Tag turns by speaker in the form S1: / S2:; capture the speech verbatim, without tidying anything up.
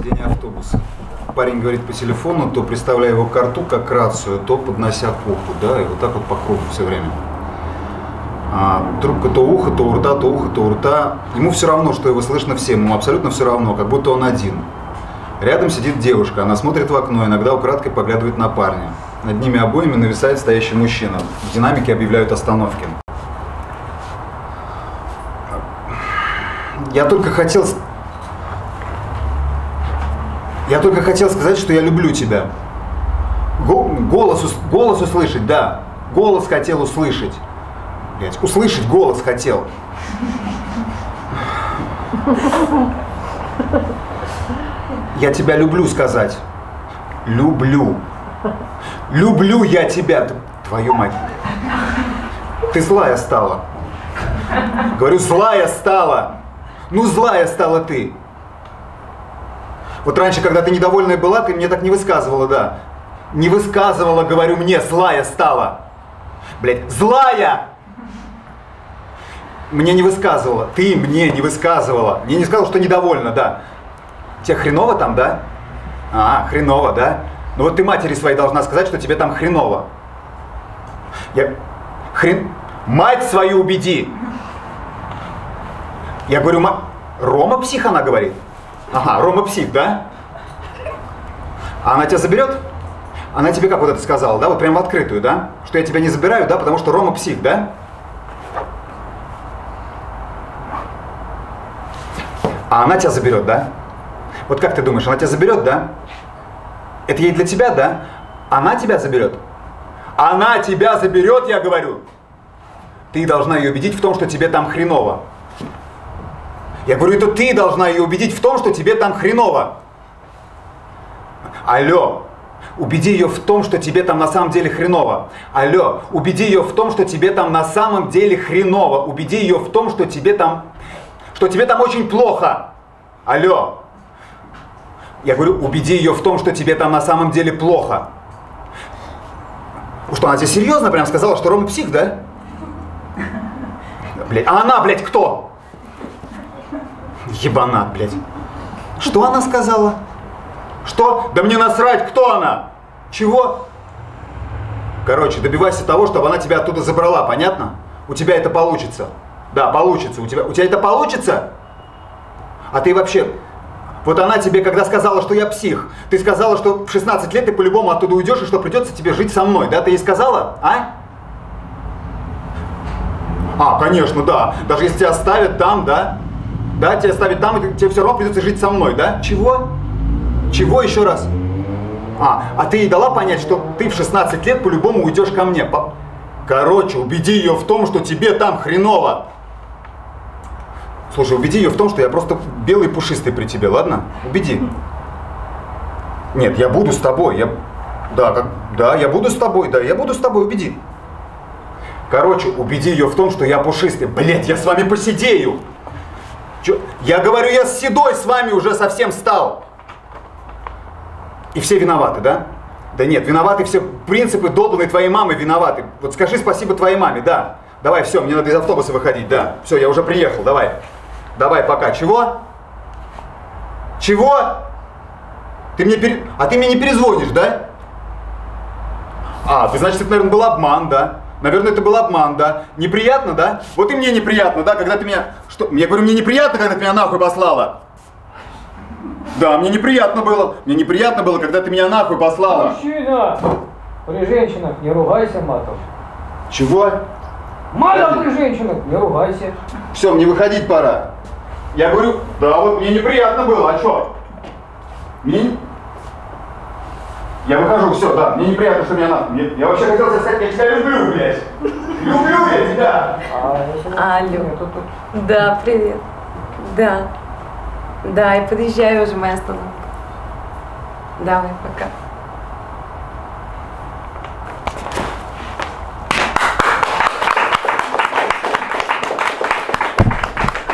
S1: сиденье автобуса. Парень говорит по телефону, то приставляя его к рту, как рацию, то поднося к уху, да, и вот так вот по кругу все время. А, трубка то ухо, то у рта, то ухо, то у рта. Ему все равно, что его слышно всем, ему абсолютно все равно, как будто он один. Рядом сидит девушка, она смотрит в окно, иногда украдкой поглядывает на парня. Над ними обоими нависает стоящий мужчина. В динамике объявляют остановки. Я только хотел... Я только хотел сказать, что я люблю тебя. Голос, голос услышать, да. Голос хотел услышать. Блять, услышать голос хотел. Я тебя люблю сказать. Люблю. Люблю я тебя. Твою мать. Ты злая стала. Говорю, злая стала. Ну, злая стала ты. Вот раньше, когда ты недовольная была, ты мне так не высказывала, да. Не высказывала, говорю, мне, злая стала. Блядь, злая! Мне не высказывала. Ты мне не высказывала. Мне не сказала, что недовольна, да. Тебе хреново там, да? А, хреново, да? Ну вот ты матери своей должна сказать, что тебе там хреново. Я... Хрен... Мать свою убеди! Я говорю, ма... Рома псих, она говорит. Ага, Рома псих, да? А она тебя заберет? Она тебе как вот это сказала, да? Вот прям в открытую, да? Что я тебя не забираю, да? Потому что Рома псих, да? А она тебя заберет, да? Вот как ты думаешь, она тебя заберет, да? Это ей для тебя, да? Она тебя заберет? Она тебя заберет, я говорю. Ты должна ее убедить в том, что тебе там хреново. Я говорю, это ты должна ее убедить в том, что тебе там хреново. Алло, убеди ее в том, что тебе там на самом деле хреново. Алло, убеди ее в том, что тебе там на самом деле хреново. Убеди ее в том, что тебе там, что тебе там очень плохо. Алло. Я говорю, убеди ее в том, что тебе там на самом деле плохо. Что, она тебе серьезно прям сказала, что Рома псих, да? Блядь, а она, блядь, кто? Ебанат, блядь. Что она сказала? Что? Да мне насрать, кто она? Чего? Короче, добивайся того, чтобы она тебя оттуда забрала, понятно? У тебя это получится. Да, получится. У тебя, у тебя это получится? А ты вообще... Вот она тебе, когда сказала, что я псих, ты сказала, что в шестнадцать лет ты по-любому оттуда уйдешь, и что придется тебе жить со мной, да? Ты ей сказала, а? А, конечно, да. Даже если тебя оставят там, да? Да, тебя оставят там, и тебе все равно придется жить со мной, да? Чего? Чего еще раз? А, а ты ей дала понять, что ты в шестнадцать лет по-любому уйдешь ко мне. По... Короче, убеди ее в том, что тебе там хреново. Слушай, убеди ее в том, что я просто белый пушистый при тебе, ладно? Убеди. Нет, я буду с тобой. Я... Да, как... да, я буду с тобой, да, я буду с тобой, убеди. Короче, убеди ее в том, что я пушистый. Блять, я с вами посидею. Чё? Я говорю, я с седой с вами уже совсем стал. И все виноваты, да? Да нет, виноваты все принципы долбанной твоей мамы виноваты. Вот скажи спасибо твоей маме, да. Давай, все, мне надо из автобуса выходить, да. Все, я уже приехал, давай. Давай, пока. Чего? Чего? Ты мне пере... А ты мне не перезвонишь, да? А, ты, значит, это, наверное, был обман, да? Наверное, это был обман, да? Неприятно, да? Вот и мне неприятно, да, когда ты меня... Что? Я говорю, мне неприятно, когда ты меня нахуй послала. Да, мне неприятно было. Мне неприятно было, когда ты меня нахуй послала.
S2: Мужчина! При женщинах не ругайся матом.
S1: Чего?
S2: Матом при женщинах не ругайся.
S1: Все, мне выходить пора. Я говорю, да, вот мне неприятно было, а что? Мне... Я выхожу, все, да, мне неприятно, что меня нахуй. Мне... Я вообще хотел сказать, я тебя люблю, блядь. Люблю я тебя.
S3: Алло. Да, привет. Да. Да, я подъезжаю уже, моя остановка. Давай, пока.